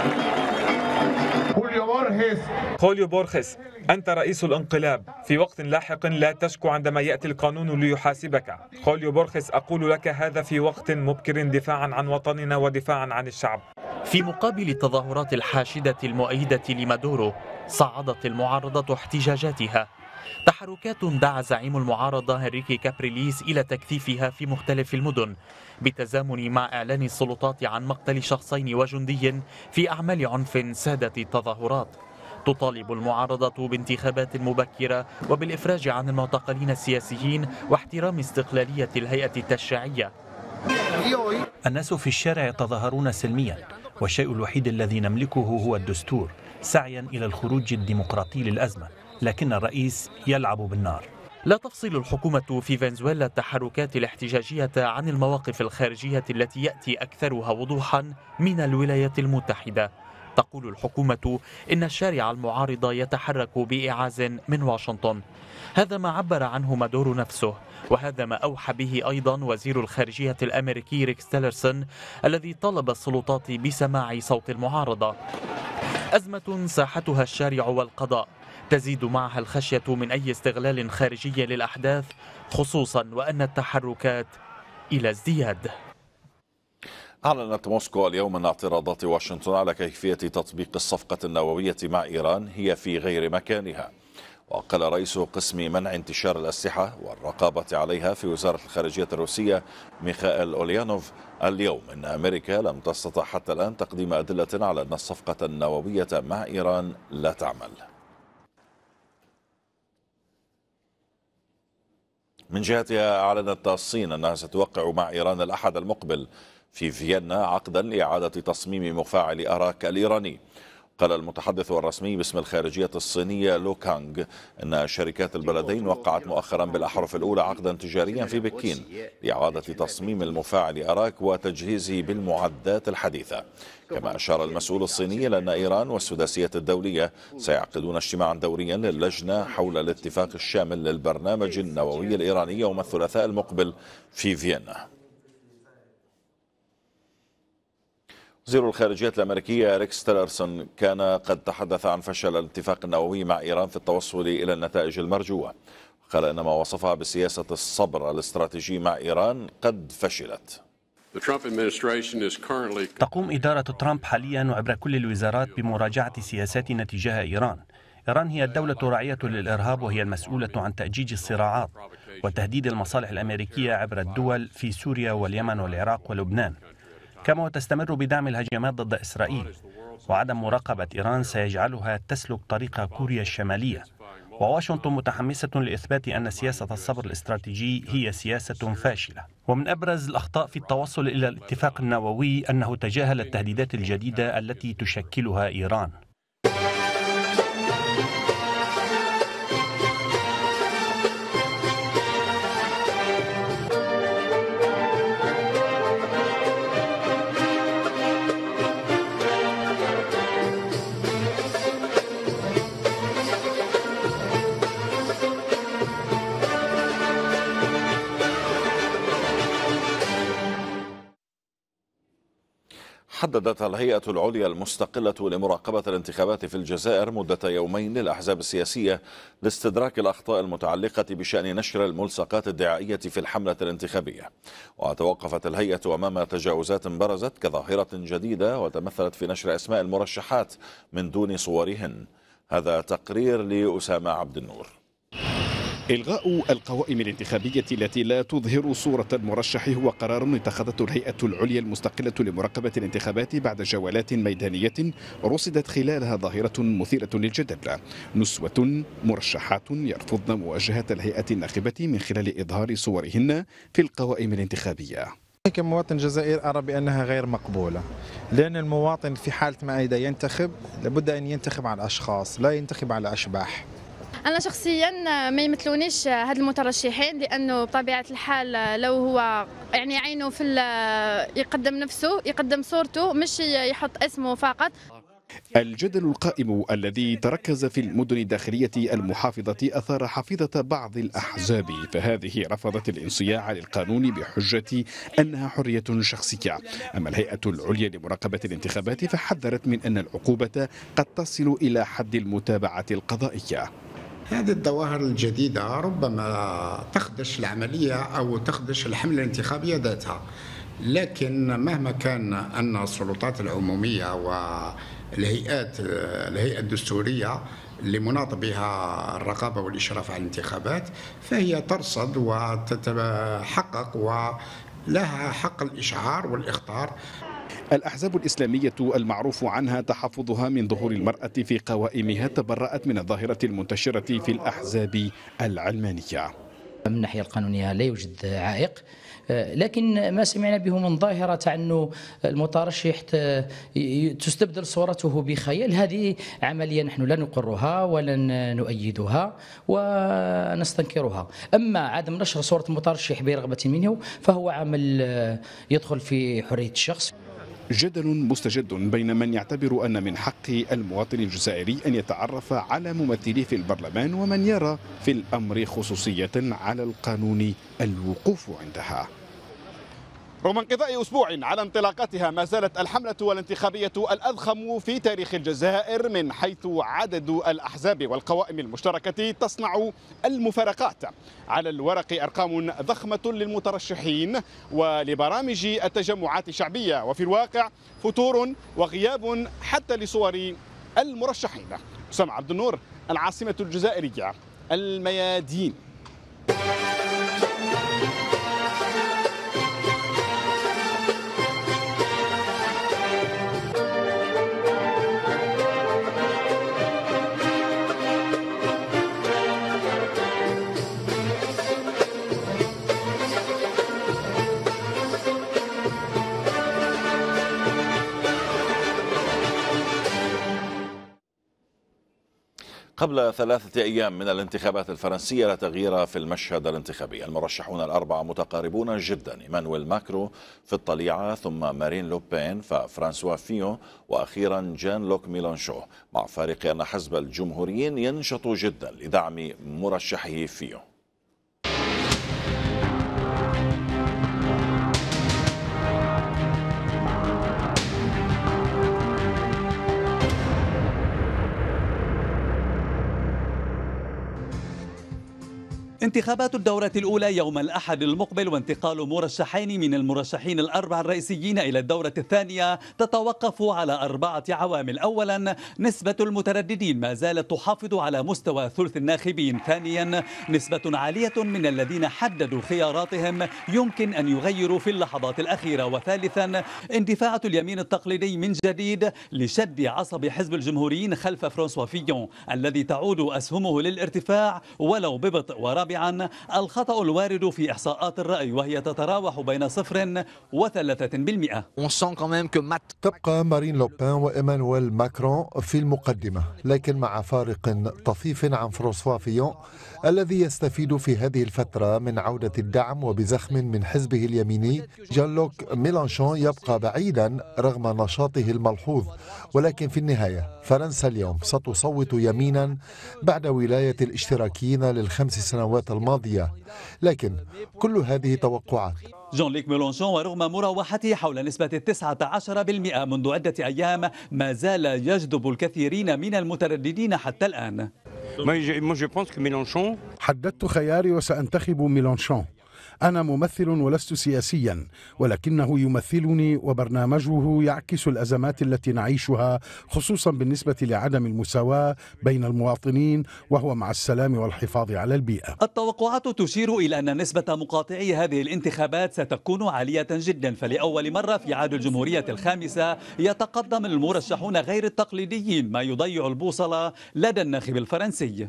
خوليو بورخيس، أنت رئيس الانقلاب. في وقت لاحق لا تشكو عندما يأتي القانون ليحاسبك. خوليو بورخيس، أقول لك هذا في وقت مبكر دفاعا عن وطننا ودفاعا عن الشعب. في مقابل التظاهرات الحاشدة المؤيدة لمادورو، صعدت المعارضة احتجاجاتها. تحركات دعا زعيم المعارضة هنريكي كابريليس إلى تكثيفها في مختلف المدن، بالتزامن مع إعلان السلطات عن مقتل شخصين وجندي في أعمال عنف سادت التظاهرات. تطالب المعارضة بانتخابات مبكرة وبالإفراج عن المعتقلين السياسيين واحترام استقلالية الهيئة التشريعية. الناس في الشارع يتظاهرون سلميا، والشيء الوحيد الذي نملكه هو الدستور، سعيا إلى الخروج الديمقراطي للأزمة، لكن الرئيس يلعب بالنار. لا تفصل الحكومة في فنزويلا التحركات الاحتجاجية عن المواقف الخارجية التي يأتي أكثرها وضوحا من الولايات المتحدة. تقول الحكومة إن الشارع المعارض يتحرك بإعاز من واشنطن. هذا ما عبر عنه مادورو نفسه، وهذا ما أوحى به أيضا وزير الخارجية الأمريكي ريكس تيلرسون الذي طلب السلطات بسماع صوت المعارضة. أزمة ساحتها الشارع والقضاء، تزيد معها الخشية من أي استغلال خارجي للأحداث، خصوصا وأن التحركات إلى ازدياد. أعلنت موسكو اليوم أن اعتراضات واشنطن على كيفية تطبيق الصفقة النووية مع إيران هي في غير مكانها. وقال رئيس قسم منع انتشار الأسلحة والرقابة عليها في وزارة الخارجية الروسية ميخائيل أوليانوف اليوم أن أمريكا لم تستطع حتى الآن تقديم أدلة على أن الصفقة النووية مع إيران لا تعمل. من جهتها أعلنت الصين أنها ستوقع مع إيران الأحد المقبل في فيينا عقدا لإعادة تصميم مفاعل أراك الإيراني. قال المتحدث الرسمي باسم الخارجية الصينية لو كانغ أن شركات البلدين وقعت مؤخرا بالأحرف الأولى عقدا تجاريا في بكين لإعادة تصميم المفاعل أراك وتجهيزه بالمعدات الحديثة. كما أشار المسؤول الصيني إلى أن إيران والسداسية الدولية سيعقدون اجتماعا دوريا للجنة حول الاتفاق الشامل للبرنامج النووي الإيراني يوم الثلاثاء المقبل في فيينا. وزير الخارجية الأمريكية ريكس تيلرسون كان قد تحدث عن فشل الاتفاق النووي مع إيران في التوصل إلى النتائج المرجوة. قال إن ما وصفها بسياسة الصبر الاستراتيجي مع إيران قد فشلت. تقوم إدارة ترامب حاليا وعبر كل الوزارات بمراجعة سياساتنا تجاه إيران. إيران هي الدولة الراعية للإرهاب، وهي المسؤولة عن تأجيج الصراعات وتهديد المصالح الأمريكية عبر الدول في سوريا واليمن والعراق ولبنان. كما تستمر بدعم الهجمات ضد إسرائيل، وعدم مراقبة إيران سيجعلها تسلك طريق كوريا الشمالية. وواشنطن متحمسة لإثبات أن سياسة الصبر الاستراتيجي هي سياسة فاشلة. ومن أبرز الأخطاء في التوصل إلى الاتفاق النووي أنه تجاهل التهديدات الجديدة التي تشكلها إيران. حددت الهيئة العليا المستقلة لمراقبة الانتخابات في الجزائر مدة يومين للأحزاب السياسية لاستدراك الأخطاء المتعلقة بشأن نشر الملصقات الدعائية في الحملة الانتخابية. وتوقفت الهيئة أمام تجاوزات برزت كظاهرة جديدة وتمثلت في نشر أسماء المرشحات من دون صورهن. هذا تقرير لأسامة عبد النور. إلغاء القوائم الانتخابية التي لا تظهر صورة المرشح هو قرار اتخذته الهيئة العليا المستقلة لمراقبة الانتخابات بعد جولات ميدانية رصدت خلالها ظاهرة مثيرة للجدل. نسوة مرشحات يرفضن مواجهة الهيئة الناخبة من خلال إظهار صورهن في القوائم الانتخابية. كمواطن جزائري أرى بأنها غير مقبولة، لأن المواطن في حالة ما إذا ينتخب لابد أن ينتخب على الأشخاص، لا ينتخب على أشباح. أنا شخصيا ما يمثلونيش هاد المترشحين، لأنه بطبيعة الحال لو هو يعني عينه في يقدم نفسه، يقدم صورته، مش يحط اسمه فقط. الجدل القائم الذي تركز في المدن الداخلية المحافظة أثار حفيظة بعض الأحزاب، فهذه رفضت الانصياع للقانون بحجة أنها حرية شخصية. أما الهيئة العليا لمراقبة الانتخابات فحذرت من أن العقوبة قد تصل إلى حد المتابعة القضائية. هذه الظواهر الجديدة ربما تخدش العملية أو تخدش الحملة الانتخابية ذاتها، لكن مهما كان أن السلطات العمومية والهيئة الدستورية لمناط بها الرقابة والإشراف على الانتخابات فهي ترصد وتتحقق ولها حق الإشعار والإخطار. الأحزاب الإسلامية المعروف عنها تحفظها من ظهور المرأة في قوائمها تبرأت من الظاهرة المنتشرة في الأحزاب العلمانية. من الناحية القانونية لا يوجد عائق، لكن ما سمعنا به من ظاهرة أنه المترشح تستبدل صورته بخيال، هذه عملية نحن لا نقرها ولن نؤيدها ونستنكرها. أما عدم نشر صورة المترشح برغبة منه فهو عمل يدخل في حرية الشخص. جدل مستجد بين من يعتبر أن من حق المواطن الجزائري أن يتعرف على ممثليه في البرلمان ومن يرى في الأمر خصوصية على القانون الوقوف عندها. رغم انقضاء أسبوع على انطلاقتها ما زالت الحملة الانتخابية الأضخم في تاريخ الجزائر من حيث عدد الأحزاب والقوائم المشتركة تصنع المفارقات. على الورق أرقام ضخمة للمترشحين ولبرامج التجمعات الشعبية، وفي الواقع فتور وغياب حتى لصور المرشحين. أسامة عبد النور، العاصمة الجزائرية، الميادين. قبل 3 أيام من الانتخابات الفرنسية لا تغيير في المشهد الانتخابي. المرشحون الأربعة متقاربون جدا، إيمانويل ماكرون في الطليعة، ثم مارين لوبين، ففرانسوا فيون، وأخيرا جان لوك ميلانشون، مع فارق أن حزب الجمهوريين ينشط جدا لدعم مرشحه فيون. انتخابات الدورة الأولى يوم الأحد المقبل وانتقال مرشحين من المرشحين الأربعة الرئيسيين إلى الدورة الثانية تتوقف على 4 عوامل. أولا، نسبة المترددين ما زالت تحافظ على مستوى ثلث الناخبين. ثانيا، نسبة عالية من الذين حددوا خياراتهم يمكن أن يغيروا في اللحظات الأخيرة. وثالثا، اندفاعة اليمين التقليدي من جديد لشد عصب حزب الجمهوريين خلف فرانسوا فيون الذي تعود أسهمه للارتفاع ولو ببطء. ورابعا، الخطأ الوارد في إحصاءات الرأي وهي تتراوح بين 0 و3%. تبقى مارين لوبين وإيمانويل ماكرون في المقدمة، لكن مع فارق طفيف عن فرانسوا فيون الذي يستفيد في هذه الفترة من عودة الدعم وبزخم من حزبه اليميني. جان لوك ميلانشون يبقى بعيدا رغم نشاطه الملحوظ، ولكن في النهاية فرنسا اليوم ستصوت يمينا بعد ولاية الاشتراكيين لل5 سنوات الماضية، لكن كل هذه توقعات. جان لوك ميلانشون ورغم مراوحته حول نسبة 19% منذ عدة أيام ما زال يجذب الكثيرين من المترددين حتى الآن. حددت خياري وسأنتخب ميلانشون. أنا ممثل ولست سياسيا، ولكنه يمثلني وبرنامجه يعكس الأزمات التي نعيشها، خصوصا بالنسبة لعدم المساواة بين المواطنين، وهو مع السلام والحفاظ على البيئة. التوقعات تشير إلى أن نسبة مقاطعي هذه الانتخابات ستكون عالية جدا، فلأول مرة في عهد الجمهورية الخامسة يتقدم المرشحون غير التقليديين، ما يضيع البوصلة لدى الناخب الفرنسي.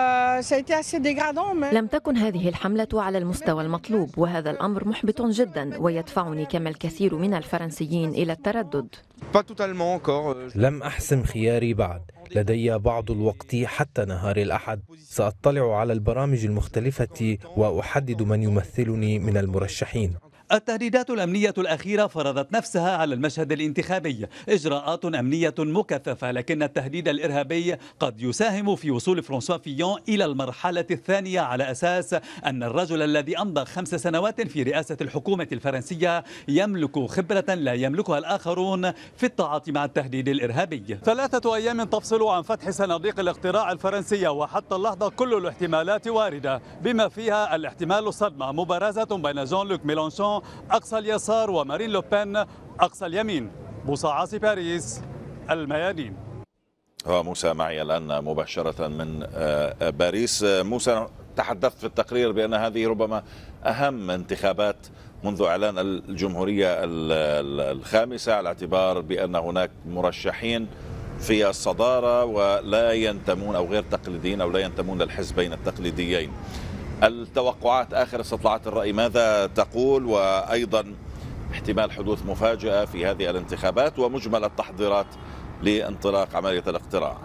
لم تكن هذه الحملة على المستوى المطلوب، وهذا الأمر محبط جدا ويدفعني كما الكثير من الفرنسيين إلى التردد. لم أحسم خياري بعد، لدي بعض الوقت حتى نهار الأحد، سأطلع على البرامج المختلفة وأحدد من يمثلني من المرشحين. التهديدات الأمنية الأخيرة فرضت نفسها على المشهد الانتخابي، إجراءات أمنية مكثفة، لكن التهديد الإرهابي قد يساهم في وصول فرانسوا فيون إلى المرحلة الثانية على أساس أن الرجل الذي أمضى 5 سنوات في رئاسة الحكومة الفرنسية يملك خبرة لا يملكها الآخرون في التعاطي مع التهديد الإرهابي. 3 أيام تفصل عن فتح صناديق الاقتراع الفرنسية، وحتى اللحظة كل الاحتمالات واردة، بما فيها الاحتمال الصدمة، مبارزة بين جان لوك ميلانشون أقصى اليسار ومارين لوبين أقصى اليمين. موسى عاصي، باريس، الميادين. موسى معي الآن مباشرة من باريس. موسى، تحدثت في التقرير بأن هذه ربما أهم انتخابات منذ إعلان الجمهورية الخامسة، على اعتبار بأن هناك مرشحين في الصدارة ولا ينتمون أو غير تقليديين أو لا ينتمون للحزبين التقليديين. التوقعات، آخر استطلاعات الرأي ماذا تقول؟ وأيضا احتمال حدوث مفاجأة في هذه الانتخابات ومجمل التحضيرات لانطلاق عملية الاقتراع.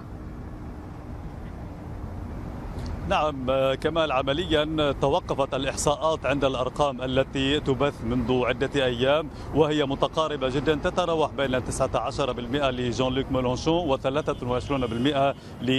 نعم كمال، عمليا توقفت الإحصاءات عند الأرقام التي تبث منذ عدة أيام، وهي متقاربة جدا، تتراوح بين 19% لجان لوك ميلانشون و23%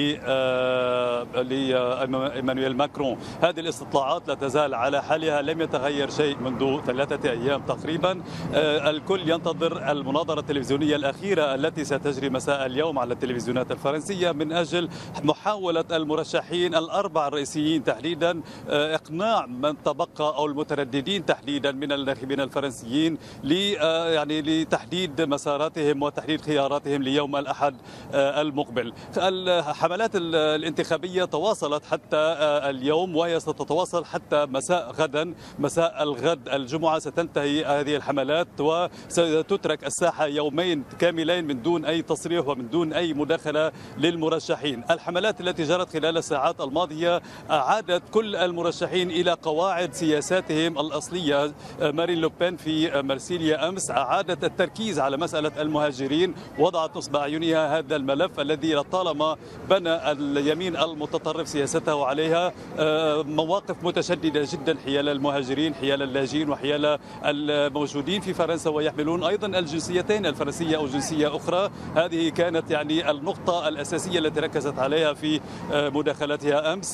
لإيمانويل ماكرون. هذه الاستطلاعات لا تزال على حالها، لم يتغير شيء منذ 3 أيام تقريبا. الكل ينتظر المناظرة التلفزيونية الأخيرة التي ستجري مساء اليوم على التلفزيونات الفرنسية من أجل محاولة المرشحين الأربعة الرئيسيين تحديدا إقناع من تبقى أو المترددين تحديدا من الناخبين الفرنسيين لتحديد مساراتهم وتحديد خياراتهم ليوم الأحد المقبل. الحملات الانتخابية تواصلت حتى اليوم، وهي ستتواصل حتى مساء غدا، مساء الغد الجمعة ستنتهي هذه الحملات، وستترك الساحة يومين كاملين من دون أي تصريح ومن دون أي مداخلة للمرشحين. الحملات التي جرت خلال الساعات الماضية أعادت كل المرشحين إلى قواعد سياساتهم الأصلية. مارين لوبين في مرسيليا أمس أعادت التركيز على مسألة المهاجرين، وضعت نصب أعينها هذا الملف الذي لطالما بنى اليمين المتطرف سياسته عليها، مواقف متشددة جدا حيال المهاجرين، حيال اللاجئين، وحيال الموجودين في فرنسا ويحملون أيضا الجنسيتين، الفرنسية أو جنسية أخرى. هذه كانت النقطة الأساسية التي ركزت عليها في مداخلتها أمس.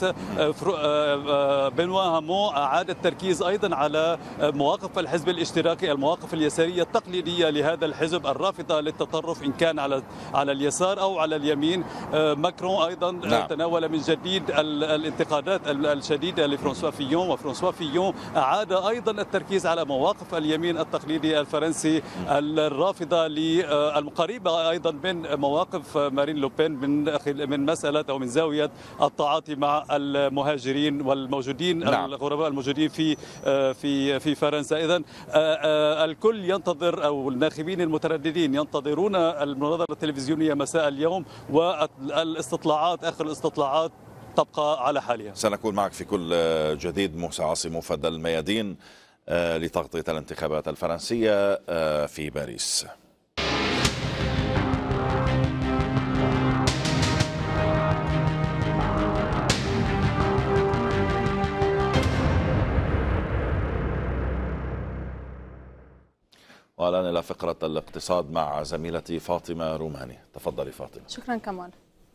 بنوا هامون أعاد التركيز أيضا على مواقف الحزب الاشتراكي، المواقف اليسارية التقليدية لهذا الحزب الرافضة للتطرف إن كان على اليسار أو على اليمين. ماكرون أيضا تناول من جديد الانتقادات الشديدة لفرانسوا فيون، وفرانسوا فيون أعاد أيضا التركيز على مواقف اليمين التقليدي الفرنسي الرافضة المقاربة أيضا من مواقف مارين لوبين من مسألة أو من زاوية التعاطي مع المهاجرين والموجودين الغرباء الموجودين في فرنسا. إذن الكل ينتظر، أو الناخبين المترددين ينتظرون المناظرة التلفزيونية مساء اليوم، والاستطلاعات آخر الاستطلاعات تبقى على حالها. سنكون معك في كل جديد. موسى عاصي، موفد الميادين لتغطية الانتخابات الفرنسية في باريس. والآن إلى فقرة الاقتصاد مع زميلتي فاطمة روماني. تفضلي فاطمة. شكرا كمال.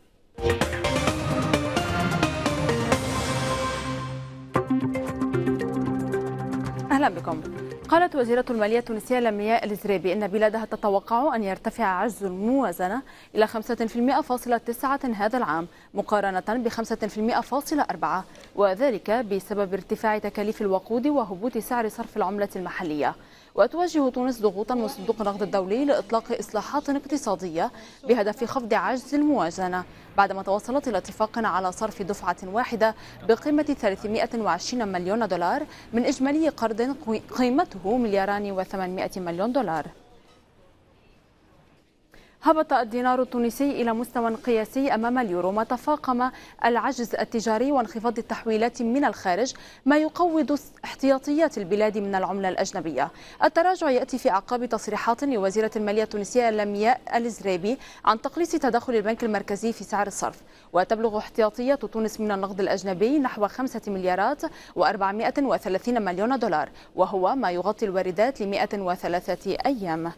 أهلا بكم. قالت وزيرة المالية التونسية لمياء الزريبي إن بلادها تتوقع أن يرتفع عجز الموازنة إلى 5.9% هذا العام مقارنة ب5.4%، وذلك بسبب ارتفاع تكاليف الوقود وهبوط سعر صرف العملة المحلية. وتواجه تونس ضغوطا من صندوق النقد الدولي لإطلاق إصلاحات اقتصادية بهدف خفض عجز الموازنة، بعدما توصلت إلى اتفاق على صرف دفعة واحدة بقيمة 320 مليون دولار من إجمالي قرض قيمته $2.8 مليار. هبط الدينار التونسي إلى مستوى قياسي أمام اليورو، ما تفاقم العجز التجاري وانخفاض التحويلات من الخارج، ما يقوض احتياطيات البلاد من العملة الأجنبية. التراجع يأتي في أعقاب تصريحات لوزيرة المالية التونسية لمياء الزريبي عن تقليص تدخل البنك المركزي في سعر الصرف. وتبلغ احتياطيات تونس من النقد الأجنبي نحو 5 مليارات و430 مليون دولار، وهو ما يغطي الواردات ل103 أيام.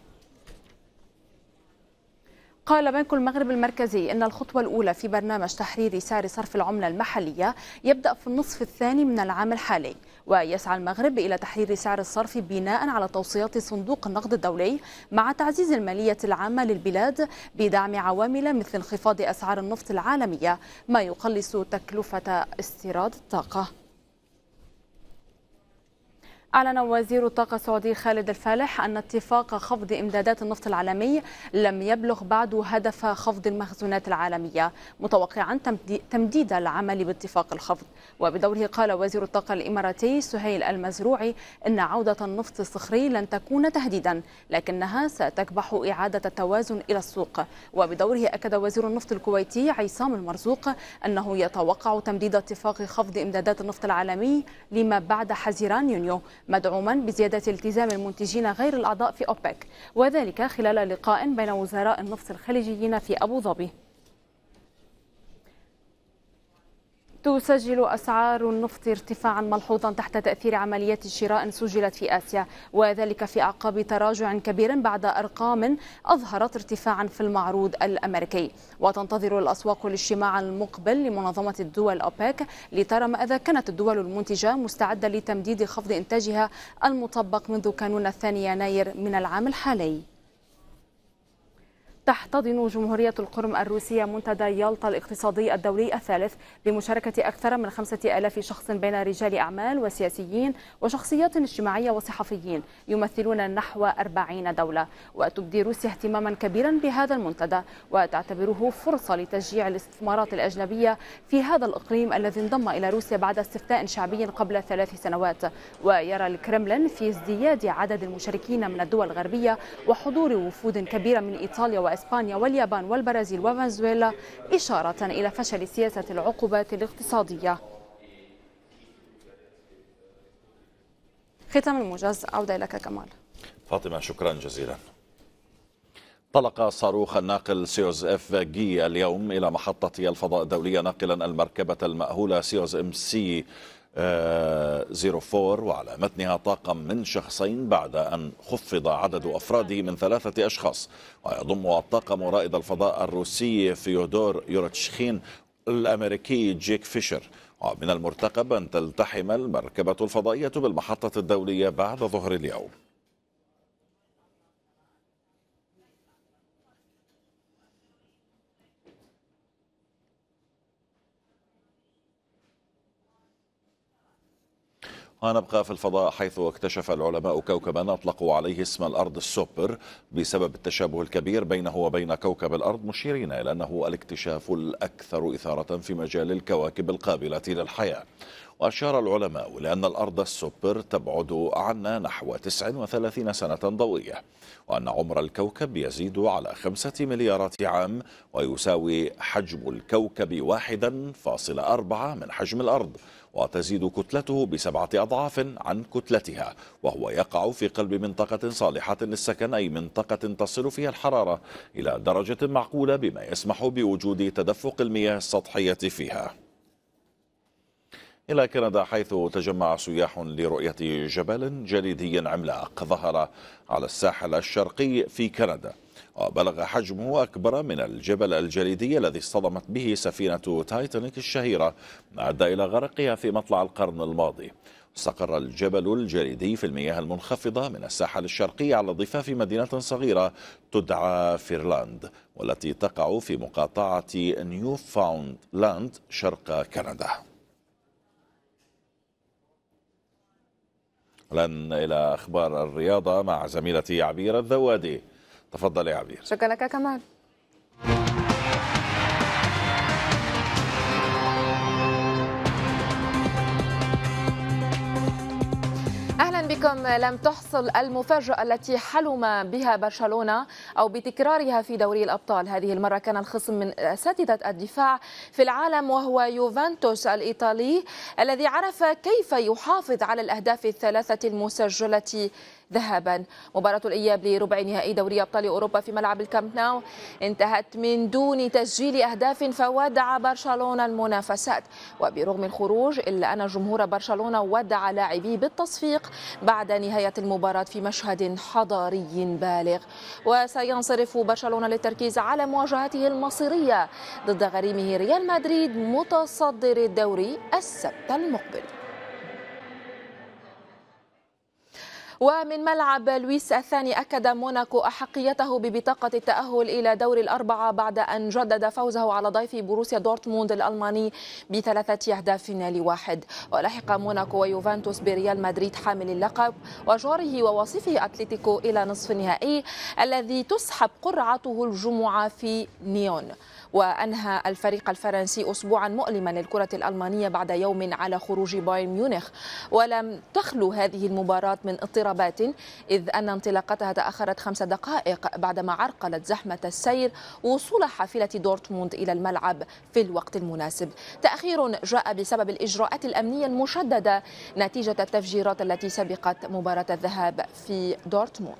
قال بنك المغرب المركزي إن الخطوة الأولى في برنامج تحرير سعر صرف العملة المحلية يبدأ في النصف الثاني من العام الحالي، ويسعى المغرب إلى تحرير سعر الصرف بناء على توصيات صندوق النقد الدولي مع تعزيز المالية العامة للبلاد بدعم عوامل مثل انخفاض أسعار النفط العالمية، ما يقلص تكلفة استيراد الطاقة. أعلن وزير الطاقة السعودي خالد الفالح أن اتفاق خفض إمدادات النفط العالمي لم يبلغ بعد هدف خفض المخزونات العالمية، متوقعا تمديد العمل باتفاق الخفض. وبدوره قال وزير الطاقة الإماراتي سهيل المزروعي إن عودة النفط الصخري لن تكون تهديدا، لكنها ستكبح إعادة التوازن إلى السوق. وبدوره أكد وزير النفط الكويتي عصام المرزوق أنه يتوقع تمديد اتفاق خفض إمدادات النفط العالمي لما بعد حزيران يونيو، مدعوما بزيادة التزام المنتجين غير الأعضاء في أوبك، وذلك خلال لقاء بين وزراء النفط الخليجيين في أبو ظبي. تسجل أسعار النفط ارتفاعا ملحوظا تحت تأثير عمليات شراء سجلت في آسيا، وذلك في أعقاب تراجع كبير بعد أرقام أظهرت ارتفاعا في المعروض الأمريكي. وتنتظر الأسواق الاجتماع المقبل لمنظمة الدول أوبك لترى ماذا كانت الدول المنتجة مستعدة لتمديد خفض إنتاجها المطبق منذ كانون 2 يناير من العام الحالي. تحتضن جمهورية القرم الروسية منتدى يالطا الاقتصادي الدولي الثالث بمشاركة أكثر من 5000 شخص بين رجال أعمال وسياسيين وشخصيات اجتماعية وصحفيين يمثلون نحو 40 دولة. وتبدي روسيا اهتماما كبيرا بهذا المنتدى وتعتبره فرصة لتشجيع الاستثمارات الأجنبية في هذا الإقليم الذي انضم إلى روسيا بعد استفتاء شعبي قبل 3 سنوات. ويرى الكرملين في ازدياد عدد المشاركين من الدول الغربية وحضور وفود كبيرة من إيطاليا وإسبانيا واليابان والبرازيل وفنزويلا إشارة إلى فشل سياسة العقوبات الاقتصادية. ختام الموجز، عودة لك كمال. فاطمة شكرا جزيلا. طلق صاروخ الناقل سيوز اف جي اليوم إلى محطة الفضاء الدولية ناقلا المركبة المأهولة سيوز ام سي 04 وعلى متنها طاقم من شخصين بعد أن خفض عدد أفراده من 3 أشخاص، ويضم الطاقم رائد الفضاء الروسي فيودور يورتشخين الأمريكي جيك فيشر. ومن المرتقب أن تلتحم المركبة الفضائية بالمحطة الدولية بعد ظهر اليوم. ونبقى في الفضاء، حيث اكتشف العلماء كوكبا أطلقوا عليه اسم الأرض السوبر بسبب التشابه الكبير بينه وبين كوكب الأرض، مشيرين إلى أنه الاكتشاف الأكثر إثارة في مجال الكواكب القابلة للحياة. وأشار العلماء لأن الأرض السوبر تبعد عنا نحو 39 سنة ضوئية، وأن عمر الكوكب يزيد على 5 مليارات عام، ويساوي حجم الكوكب 1.4 من حجم الأرض، وتزيد كتلته ب7 أضعاف عن كتلتها، وهو يقع في قلب منطقة صالحة للسكن، أي منطقة تصل فيها الحرارة إلى درجة معقولة بما يسمح بوجود تدفق المياه السطحية فيها. إلى كندا، حيث تجمع سياح لرؤية جبل جليدي عملاق ظهر على الساحل الشرقي في كندا، وبلغ حجمه أكبر من الجبل الجليدي الذي اصطدمت به سفينة تايتانيك الشهيرة، ما أدى إلى غرقها في مطلع القرن الماضي. استقر الجبل الجليدي في المياه المنخفضة من الساحل الشرقي على ضفاف مدينة صغيرة تدعى فيرلاند، والتي تقع في مقاطعة نيوفاوندلاند شرق كندا. لن إلى أخبار الرياضة مع زميلتي عبير الذوادي. تفضل يا عبير. شكرا لك كمال. أهلا بكم. لم تحصل المفاجأة التي حلم بها برشلونة أو بتكرارها في دوري الأبطال. هذه المرة كان الخصم من أساتذة الدفاع في العالم وهو يوفنتوس الإيطالي الذي عرف كيف يحافظ على الأهداف الثلاثة المسجلة ذهابا. مباراة الإياب لربع نهائي دوري أبطال أوروبا في ملعب الكامب ناو انتهت من دون تسجيل أهداف فودع برشلونة المنافسات، وبرغم الخروج إلا أن جمهور برشلونة ودع لاعبيه بالتصفيق بعد نهاية المباراة في مشهد حضاري بالغ. وسينصرف برشلونة للتركيز على مواجهته المصيرية ضد غريمه ريال مدريد متصدر الدوري السبت المقبل. ومن ملعب لويس الثاني أكد موناكو أحقيته ببطاقة التأهل إلى دور الأربعة بعد أن جدد فوزه على ضيف بروسيا دورتموند الألماني ب3-1. ولحق موناكو ويوفنتوس بريال مدريد حامل اللقب وجاره ووصيفه أتلتيكو إلى نصف النهائي الذي تسحب قرعته الجمعة في نيون. وأنهى الفريق الفرنسي أسبوعا مؤلما للكرة الألمانية بعد يوم على خروج بايرن ميونخ، ولم تخلو هذه المباراة من اضطرابات إذ أن انطلاقتها تأخرت 5 دقائق بعدما عرقلت زحمة السير وصول حافلة دورتموند إلى الملعب في الوقت المناسب. تأخير جاء بسبب الإجراءات الأمنية المشددة نتيجة التفجيرات التي سبقت مباراة الذهاب في دورتموند.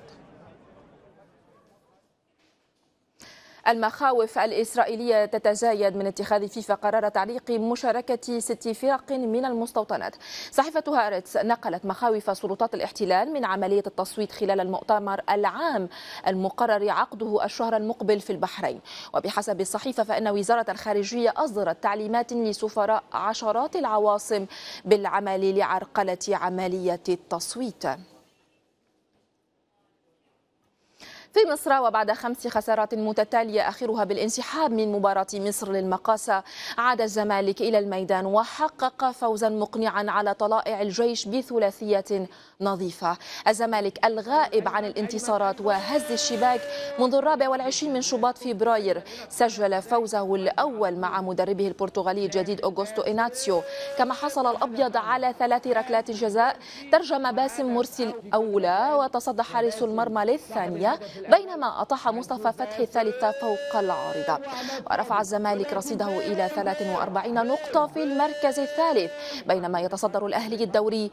المخاوف الإسرائيلية تتزايد من اتخاذ فيفا قرار تعليق مشاركة 6 فرق من المستوطنات. صحيفة هارتس نقلت مخاوف سلطات الاحتلال من عملية التصويت خلال المؤتمر العام المقرر عقده الشهر المقبل في البحرين. وبحسب الصحيفة فإن وزارة الخارجية أصدرت تعليمات لسفراء عشرات العواصم بالعمل لعرقلة عملية التصويت. في مصر وبعد 5 خسارات متتالية آخرها بالانسحاب من مباراة مصر للمقاصة، عاد الزمالك إلى الميدان وحقق فوزا مقنعا على طلائع الجيش بثلاثية نظيفة. الزمالك الغائب عن الانتصارات وهز الشباك منذ 24 من شباط فبراير سجل فوزه الأول مع مدربه البرتغالي الجديد أوغوستو إناتسيو، كما حصل الأبيض على 3 ركلات جزاء ترجم باسم مرسي الأولى وتصدى حارس المرمى للثانية، بينما أطاح مصطفى فتحي الثالثة فوق العارضة. ورفع الزمالك رصيده إلى 43 نقطة في المركز الثالث، بينما يتصدر الأهلي الدوري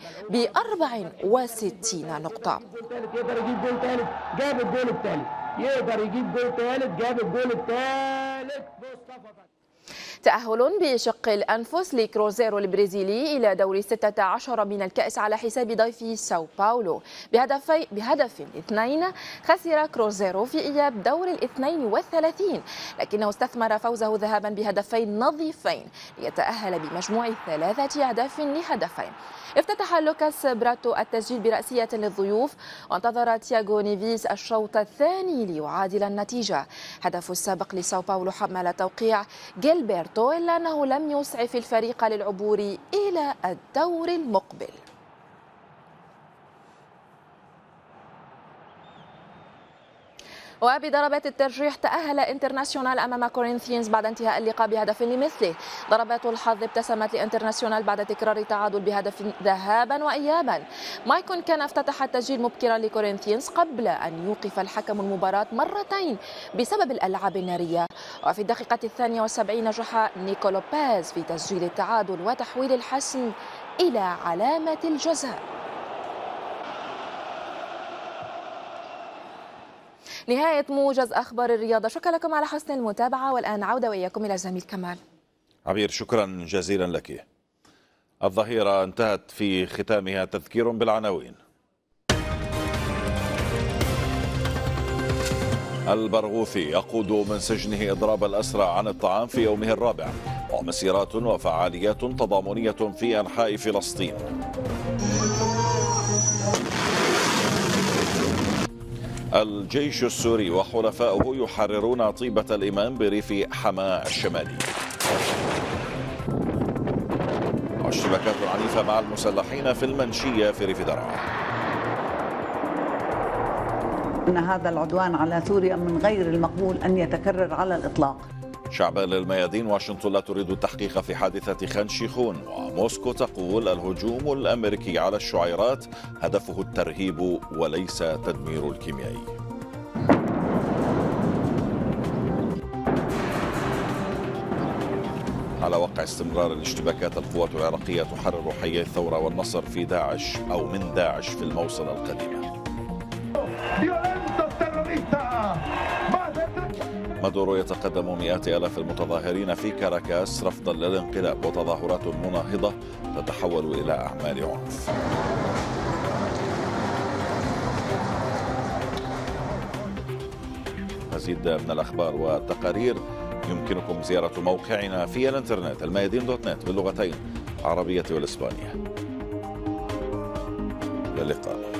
ب64 نقطة. يقدر يجيب جول ثالث جاب الجول الثالث، يقدر يجيب جول ثالث جاب الجول الثالث. تأهل بشق الأنفس لكروزيرو البرازيلي إلى دور 16 من الكأس على حساب ضيفه ساو باولو بهدف 2. خسر كروزيرو في إياب دور 32، لكنه استثمر فوزه ذهابا بهدفين نظيفين ليتأهل بمجموع 3 أهداف لهدفين. افتتح لوكاس براتو التسجيل برأسية للضيوف، وانتظر تياغو نيفيز الشوط الثاني ليعادل النتيجة. هدف السابق لساو باولو حمل توقيع جيلبرتو، إلا أنه لم يسعف الفريق للعبور إلى الدور المقبل. وبضربات الترجيح تأهل انترناسيونال أمام كورينثيانز بعد انتهاء اللقاء بهدف لمثله. ضربات الحظ ابتسمت لانترناسيونال بعد تكرار تعادل بهدف ذهابا وإيابا. مايكون كان افتتح التسجيل مبكرا لكورينثيانز قبل أن يوقف الحكم المباراة مرتين بسبب الألعاب النارية. وفي الدقيقة 72 نجح نيكو لوبيز في تسجيل التعادل وتحويل الحسم إلى علامة الجزاء. نهاية موجز أخبار الرياضة، شكرا لكم على حسن المتابعة، والآن عودة وإياكم إلى الزميل كمال. عبير شكرا جزيلا لك. الظهيرة انتهت في ختامها تذكير بالعناوين. البرغوثي يقود من سجنه إضراب الأسرى عن الطعام في يومه الرابع، ومسيرات وفعاليات تضامنية في أنحاء فلسطين. الجيش السوري وحلفاؤه يحررون طيبة الإمام بريف حماة الشمالي. اشتباكات عنيفة مع المسلحين في المنشية في ريف درعا. أن هذا العدوان على سوريا من غير المقبول أن يتكرر على الإطلاق. شعبان للميادين: واشنطن لا تريد التحقيق في حادثة خان شيخون، وموسكو تقول الهجوم الأمريكي على الشعيرات هدفه الترهيب وليس تدمير الكيميائي. على وقع استمرار الاشتباكات، القوات العراقية تحرر حي الثورة والنصر في داعش أو من داعش في الموصل القديمة. مادورو يتقدم مئات آلاف المتظاهرين في كاراكاس رفضا للانقلاب، وتظاهرات مناهضة تتحول إلى أعمال عنف. مزيد من الأخبار والتقارير يمكنكم زيارة موقعنا في الانترنت الميادين.net باللغتين العربية والإسبانية. إلى اللقاء.